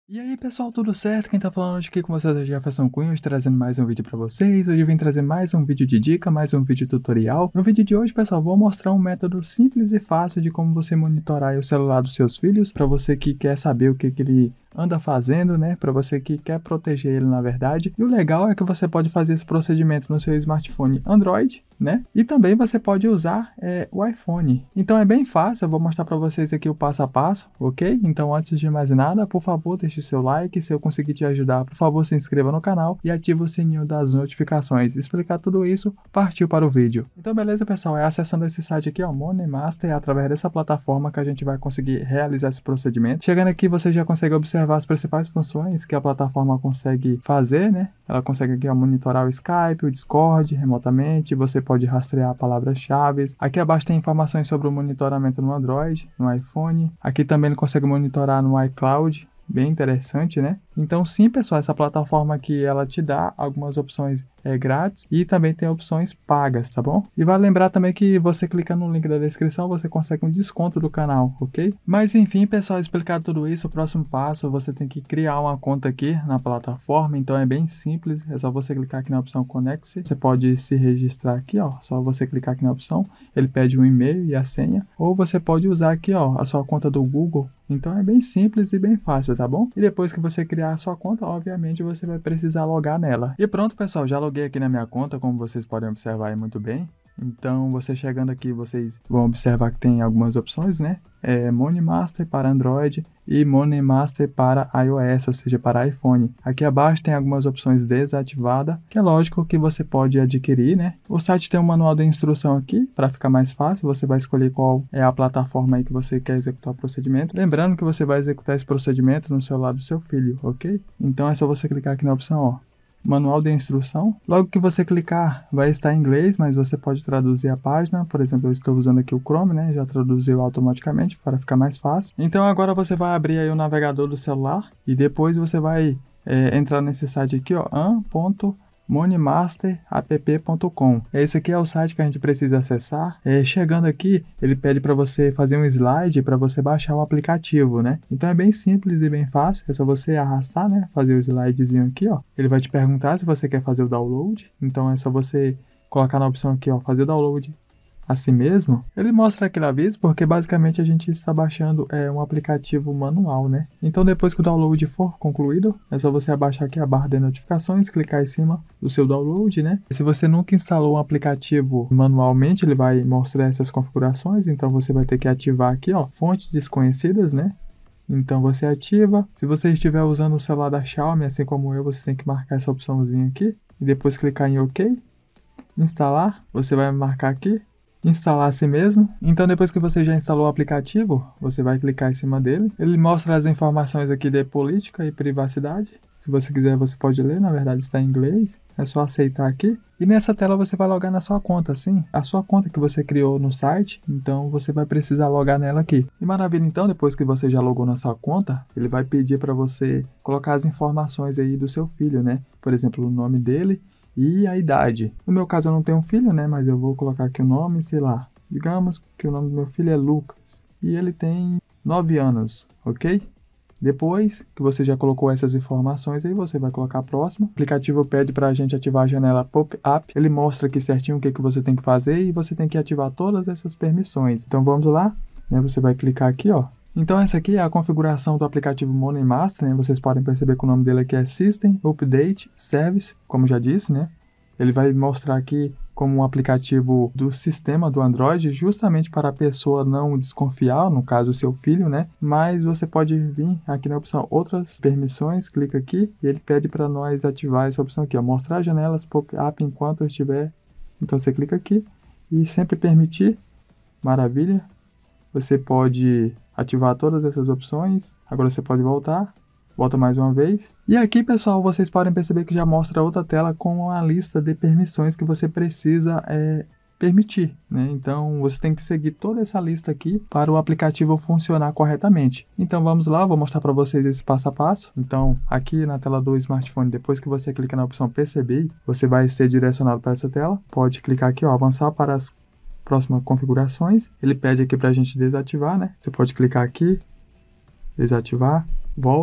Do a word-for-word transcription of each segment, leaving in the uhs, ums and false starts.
E aí pessoal, tudo certo? Quem tá falando hoje aqui com vocês é Jefferson Cunha, hoje trazendo mais um vídeo pra vocês. Hoje eu vim trazer mais um vídeo de dica, mais um vídeo tutorial. No vídeo de hoje, pessoal, vou mostrar um método simples e fácil de como você monitorar o celular dos seus filhos, pra você que quer saber o que, que ele anda fazendo, né? Para você que quer proteger ele, na verdade. E o legal é que você pode fazer esse procedimento no seu smartphone Android, né? E também você pode usar é, o iPhone. Então é bem fácil, eu vou mostrar para vocês aqui o passo a passo, ok? Então antes de mais nada, por favor, deixe o seu like. Se eu conseguir te ajudar, por favor, se inscreva no canal e ative o sininho das notificações. Explicar tudo isso, partiu para o vídeo. Então beleza, pessoal, é acessando esse site aqui, ó, MoneyMaster, é através dessa plataforma que a gente vai conseguir realizar esse procedimento. Chegando aqui, você já consegue observar as principais funções que a plataforma consegue fazer, né? Ela consegue aqui ó, monitorar o Skype, o Discord remotamente, você pode rastrear palavras-chave. Aqui abaixo tem informações sobre o monitoramento no Android, no iPhone. Aqui também ele consegue monitorar no iCloud, bem interessante, né? Então sim, pessoal, essa plataforma aqui, ela te dá algumas opções é, grátis e também tem opções pagas, tá bom? E vale lembrar também que você clicando no link da descrição, você consegue um desconto do canal, ok? Mas enfim, pessoal, explicado tudo isso, o próximo passo, você tem que criar uma conta aqui na plataforma, então é bem simples, é só você clicar aqui na opção Conecte-se, você pode se registrar aqui, ó, só você clicar aqui na opção, ele pede um e-mail e a senha, ou você pode usar aqui, ó, a sua conta do Google, então é bem simples e bem fácil, tá bom? E depois que você criar a sua conta, obviamente você vai precisar logar nela. E pronto, pessoal, já loguei aqui na minha conta, como vocês podem observar aí muito bem. Então, você chegando aqui, vocês vão observar que tem algumas opções, né? É MoneyMaster para Android e MoneyMaster para iOS, ou seja, para iPhone. Aqui abaixo tem algumas opções desativadas, que é lógico que você pode adquirir, né? O site tem um manual de instrução aqui, para ficar mais fácil, você vai escolher qual é a plataforma aí que você quer executar o procedimento. Lembrando que você vai executar esse procedimento no celular do seu filho, ok? Então é só você clicar aqui na opção, ó, manual de instrução. Logo que você clicar, vai estar em inglês, mas você pode traduzir a página. Por exemplo, eu estou usando aqui o Chrome, né? Já traduziu automaticamente para ficar mais fácil. Então agora você vai abrir aí o navegador do celular e depois você vai é, entrar nesse site aqui, ó, an ponto moneymaster app ponto com. Esse aqui é o site que a gente precisa acessar. É, chegando aqui, ele pede para você fazer um slide para você baixar o aplicativo, né? Então é bem simples e bem fácil. É só você arrastar, né? Fazer o slidezinho aqui, ó. Ele vai te perguntar se você quer fazer o download. Então é só você colocar na opção aqui, ó, fazer download assim mesmo. Ele mostra aquele aviso porque basicamente a gente está baixando é, um aplicativo manual, né? Então depois que o download for concluído, é só você abaixar aqui a barra de notificações, clicar em cima do seu download, né? Se você nunca instalou um aplicativo manualmente, ele vai mostrar essas configurações, então você vai ter que ativar aqui, ó, fontes desconhecidas, né? Então você ativa. Se você estiver usando o celular da Xiaomi, assim como eu, você tem que marcar essa opçãozinha aqui e depois clicar em OK. Instalar, você vai marcar aqui instalar assim mesmo. Então depois que você já instalou o aplicativo, você vai clicar em cima dele. Ele mostra as informações aqui de política e privacidade. Se você quiser, você pode ler, na verdade está em inglês. É só aceitar aqui. E nessa tela você vai logar na sua conta, assim. A sua conta que você criou no site, então você vai precisar logar nela aqui. E maravilha, então, depois que você já logou na sua conta, ele vai pedir para você colocar as informações aí do seu filho, né? Por exemplo, o nome dele e a idade. No meu caso eu não tenho um filho, né? Mas eu vou colocar aqui o nome, sei lá. Digamos que o nome do meu filho é Lucas. E ele tem nove anos, ok? Depois que você já colocou essas informações aí, você vai colocar a próxima. O aplicativo pede para a gente ativar a janela pop-up. Ele mostra aqui certinho o que, que você tem que fazer e você tem que ativar todas essas permissões. Então vamos lá, né? Você vai clicar aqui, ó. Então essa aqui é a configuração do aplicativo MoneyMaster, né? Vocês podem perceber que o nome dele aqui é System Update Service, como já disse, né? Ele vai mostrar aqui como um aplicativo do sistema do Android, justamente para a pessoa não desconfiar, no caso o seu filho, né? Mas você pode vir aqui na opção outras permissões, clica aqui e ele pede para nós ativar essa opção aqui, ó, mostrar janelas pop-up enquanto eu estiver. Então você clica aqui e sempre permitir, maravilha. Você pode ativar todas essas opções. Agora você pode voltar. Volta mais uma vez. E aqui, pessoal, vocês podem perceber que já mostra outra tela com a lista de permissões que você precisa é, permitir, né? Então, você tem que seguir toda essa lista aqui para o aplicativo funcionar corretamente. Então, vamos lá, vou mostrar para vocês esse passo a passo. Então, aqui na tela do smartphone, depois que você clica na opção P C B I, você vai ser direcionado para essa tela. Pode clicar aqui, ó, avançar para as próximas configurações. Ele pede aqui para a gente desativar, né? Você pode clicar aqui, desativar, volta,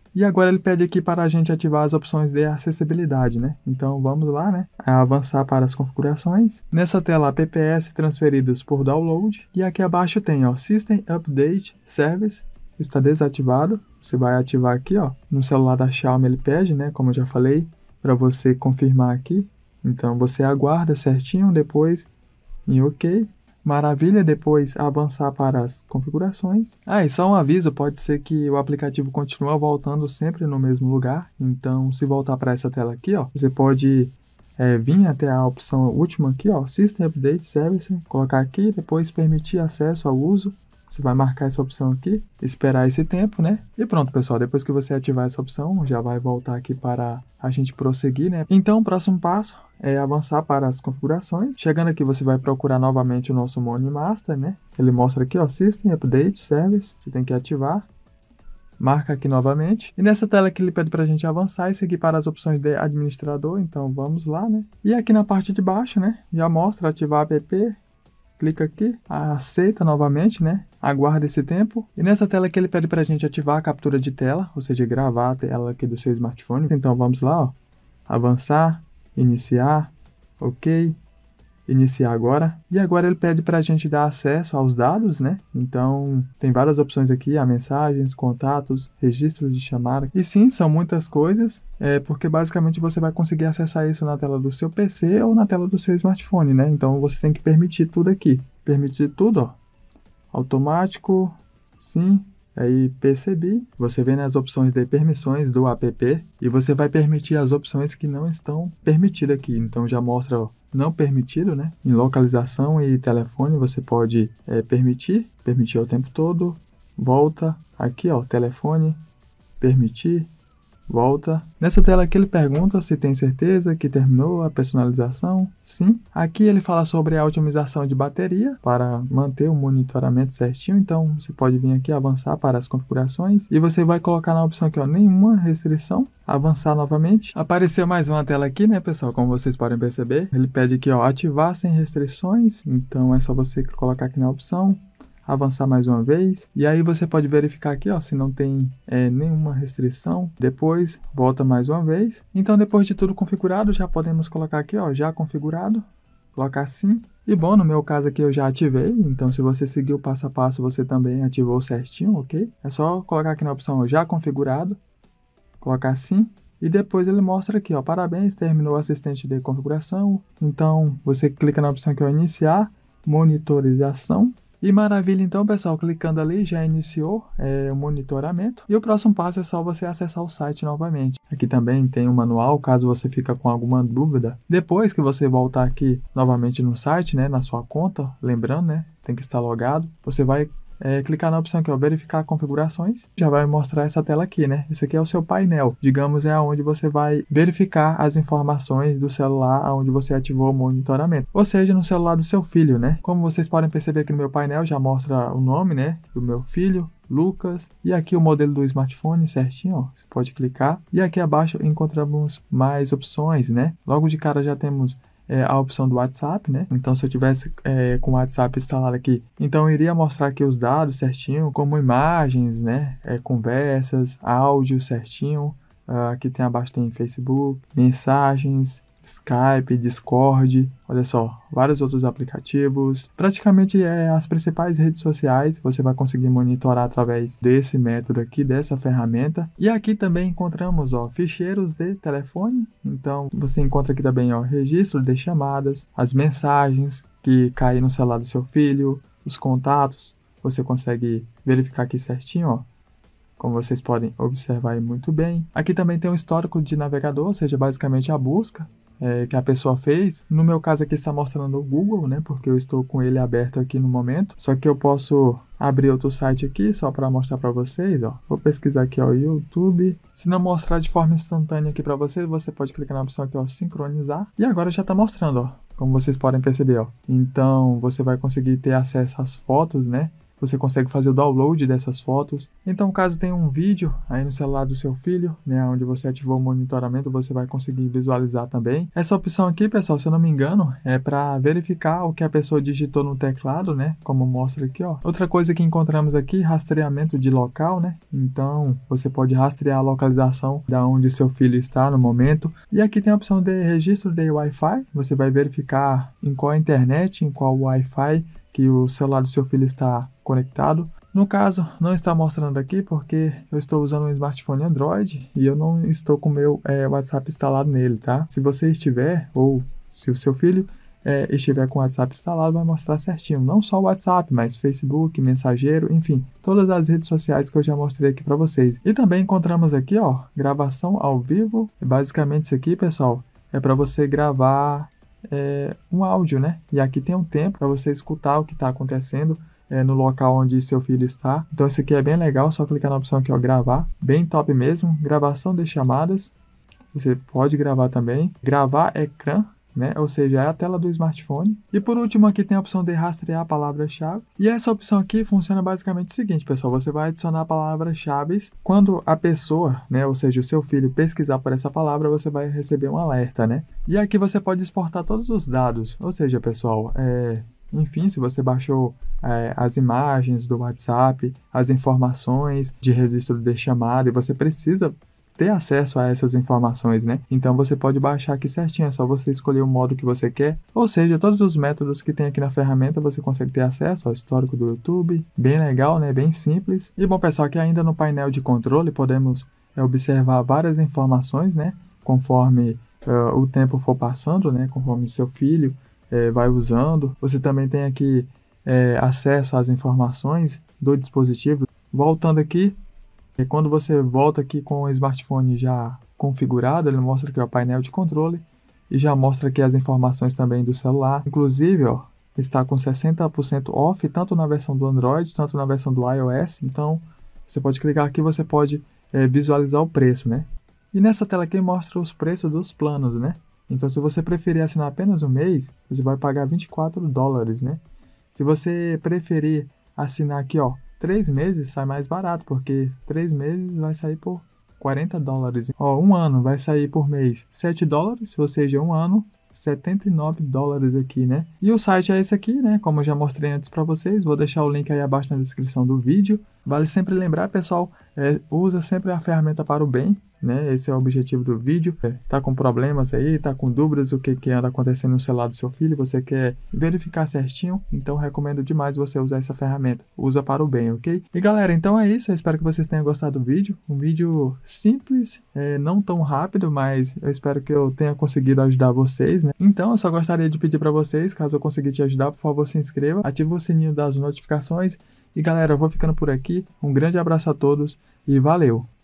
E agora ele pede aqui para a gente ativar as opções de acessibilidade, né? Então vamos lá, né? Avançar para as configurações. Nessa tela, apps transferidos por download. E aqui abaixo tem, ó, System Update Service. Está desativado. Você vai ativar aqui, ó. No celular da Xiaomi ele pede, né? Como eu já falei, para você confirmar aqui. Então você aguarda certinho, depois em OK. Maravilha, depois avançar para as configurações. Ah, e só um aviso, pode ser que o aplicativo continue voltando sempre no mesmo lugar. Então, se voltar para essa tela aqui, ó, você pode é, vir até a opção última aqui, ó, System Update Service, colocar aqui, depois permitir acesso ao uso. Você vai marcar essa opção aqui, esperar esse tempo, né? E pronto, pessoal, depois que você ativar essa opção, já vai voltar aqui para a gente prosseguir, né? Então, o próximo passo é avançar para as configurações. Chegando aqui, você vai procurar novamente o nosso Money Master, né? Ele mostra aqui, ó, System Update Service, você tem que ativar. Marca aqui novamente. E nessa tela aqui ele pede para a gente avançar e seguir para as opções de administrador, então vamos lá, né? E aqui na parte de baixo, né? Já mostra ativar app. Clica aqui, aceita novamente, né? Aguarda esse tempo. E nessa tela aqui ele pede para a gente ativar a captura de tela, ou seja, gravar a tela aqui do seu smartphone. Então vamos lá, ó. Avançar, iniciar, OK. Iniciar agora. E agora ele pede para a gente dar acesso aos dados, né? Então tem várias opções aqui, a mensagens, contatos, registros de chamada. E sim, são muitas coisas, é, porque basicamente você vai conseguir acessar isso na tela do seu P C ou na tela do seu smartphone, né? Então você tem que permitir tudo aqui. Permitir tudo, ó. Automático, sim. Aí percebi, você vem nas opções de permissões do app e você vai permitir as opções que não estão permitidas aqui. Então já mostra, ó, não permitido, né? Em localização e telefone você pode é, permitir, permitir o tempo todo, volta, aqui ó, telefone, permitir, volta. Nessa tela aqui ele pergunta se tem certeza que terminou a personalização. Sim. Aqui ele fala sobre a otimização de bateria para manter o monitoramento certinho. Então você pode vir aqui avançar para as configurações e você vai colocar na opção aqui, ó, nenhuma restrição. Avançar novamente. Apareceu mais uma tela aqui, né, pessoal? Como vocês podem perceber. Ele pede aqui, ó, ativar sem restrições. Então é só você colocar aqui na opção. Avançar mais uma vez, e aí você pode verificar aqui, ó, se não tem é, nenhuma restrição. Depois volta mais uma vez. Então depois de tudo configurado, já podemos colocar aqui, ó, já configurado, colocar sim. E bom, no meu caso aqui eu já ativei, então se você seguir o passo a passo, você também ativou certinho, ok? É só colocar aqui na opção já configurado, colocar sim. E depois ele mostra aqui, ó, parabéns, terminou o assistente de configuração. Então você clica na opção aqui, ó, iniciar monitorização. E maravilha, então, pessoal, clicando ali já iniciou é, o monitoramento. E o próximo passo é só você acessar o site novamente. Aqui também tem um manual, caso você fica com alguma dúvida. Depois que você voltar aqui novamente no site, né, na sua conta, lembrando, né, tem que estar logado, você vai É, clicar na opção aqui, ó, verificar configurações, já vai mostrar essa tela aqui, né? Esse aqui é o seu painel, digamos, é onde você vai verificar as informações do celular onde você ativou o monitoramento, ou seja, no celular do seu filho, né? Como vocês podem perceber aqui no meu painel, já mostra o nome, né, do meu filho, Lucas, e aqui o modelo do smartphone certinho, ó, você pode clicar, e aqui abaixo encontramos mais opções, né? Logo de cara já temos É, a opção do WhatsApp, né? Então, se eu tivesse é, com o WhatsApp instalado aqui, então eu iria mostrar aqui os dados certinho, como imagens, né? É, conversas, áudio certinho. Uh, aqui tem abaixo tem Facebook, mensagens, Skype, Discord, olha só, vários outros aplicativos. Praticamente é, as principais redes sociais você vai conseguir monitorar através desse método aqui, dessa ferramenta. E aqui também encontramos, ó, ficheiros de telefone. Então você encontra aqui também, ó, registro de chamadas, as mensagens que caem no celular do seu filho, os contatos. Você consegue verificar aqui certinho, ó. Como vocês podem observar aí muito bem. Aqui também tem um histórico de navegador, ou seja, basicamente a busca é, que a pessoa fez. No meu caso aqui está mostrando o Google, né? Porque eu estou com ele aberto aqui no momento. Só que eu posso abrir outro site aqui, só para mostrar para vocês, ó. Vou pesquisar aqui, ó, YouTube. Se não mostrar de forma instantânea aqui para vocês, você pode clicar na opção aqui, ó, sincronizar. E agora já está mostrando, ó. Como vocês podem perceber, ó. Então, você vai conseguir ter acesso às fotos, né? você consegue fazer o download dessas fotos. Então, caso tenha um vídeo aí no celular do seu filho, né, onde você ativou o monitoramento, você vai conseguir visualizar também. Essa opção aqui, pessoal, se eu não me engano, é para verificar o que a pessoa digitou no teclado, né, como mostra aqui, ó. Outra coisa que encontramos aqui, rastreamento de local, né? Então, você pode rastrear a localização da onde seu filho está no momento. E aqui tem a opção de registro de Wi-Fi. Você vai verificar em qual internet, em qual Wi-Fi que o celular do seu filho está conectado. No caso, não está mostrando aqui porque eu estou usando um smartphone Android e eu não estou com o meu é, WhatsApp instalado nele, tá? Se você estiver, ou se o seu filho é, estiver com o WhatsApp instalado, vai mostrar certinho. Não só o WhatsApp, mas Facebook, Mensageiro, enfim, todas as redes sociais que eu já mostrei aqui para vocês. E também encontramos aqui, ó, gravação ao vivo. Basicamente isso aqui, pessoal, é para você gravar é, um áudio, né? E aqui tem um tempo para você escutar o que está acontecendo É, no local onde seu filho está. Então isso aqui é bem legal, só clicar na opção aqui, ó, gravar, bem top mesmo. Gravação de chamadas, você pode gravar também. Gravar ecrã, né, ou seja, é a tela do smartphone. E por último aqui tem a opção de rastrear palavras-chave. E essa opção aqui funciona basicamente o seguinte, pessoal, você vai adicionar palavras-chave. Quando a pessoa, né, ou seja, o seu filho pesquisar por essa palavra, você vai receber um alerta, né. E aqui você pode exportar todos os dados, ou seja, pessoal, é... enfim, se você baixou é, as imagens do WhatsApp, as informações de registro de chamada, e você precisa ter acesso a essas informações, né? Então você pode baixar aqui certinho, é só você escolher o modo que você quer. Ou seja, todos os métodos que tem aqui na ferramenta você consegue ter acesso ao histórico do YouTube. Bem legal, né? Bem simples. E bom, pessoal, aqui ainda no painel de controle podemos é, observar várias informações, né? Conforme uh, o tempo for passando, né? Conforme seu filho É, vai usando. Você também tem aqui é, acesso às informações do dispositivo. Voltando aqui, é, quando você volta aqui com o smartphone já configurado, ele mostra aqui o painel de controle e já mostra aqui as informações também do celular. Inclusive, ó, está com sessenta por cento off, tanto na versão do Android, tanto na versão do iOS. Então, você pode clicar aqui, você pode é, visualizar o preço, né? E nessa tela aqui mostra os preços dos planos, né? Então, se você preferir assinar apenas um mês, você vai pagar vinte e quatro dólares, né? Se você preferir assinar aqui, ó, três meses, sai mais barato, porque três meses vai sair por quarenta dólares. Ó, um ano vai sair por mês sete dólares, ou seja, um ano, setenta e nove dólares aqui, né? E o site é esse aqui, né? Como eu já mostrei antes para vocês, vou deixar o link aí abaixo na descrição do vídeo. Vale sempre lembrar, pessoal, é, usa sempre a ferramenta para o bem, né? Esse é o objetivo do vídeo. É, tá com problemas aí, tá com dúvidas do que, que anda acontecendo no celular do seu filho, você quer verificar certinho, então recomendo demais você usar essa ferramenta. Usa para o bem, ok? E galera, então é isso. Eu espero que vocês tenham gostado do vídeo. Um vídeo simples, é, não tão rápido, mas eu espero que eu tenha conseguido ajudar vocês, né? Então eu só gostaria de pedir para vocês, caso eu conseguir te ajudar, por favor, se inscreva, ative o sininho das notificações. E galera, eu vou ficando por aqui. Um grande abraço a todos e valeu!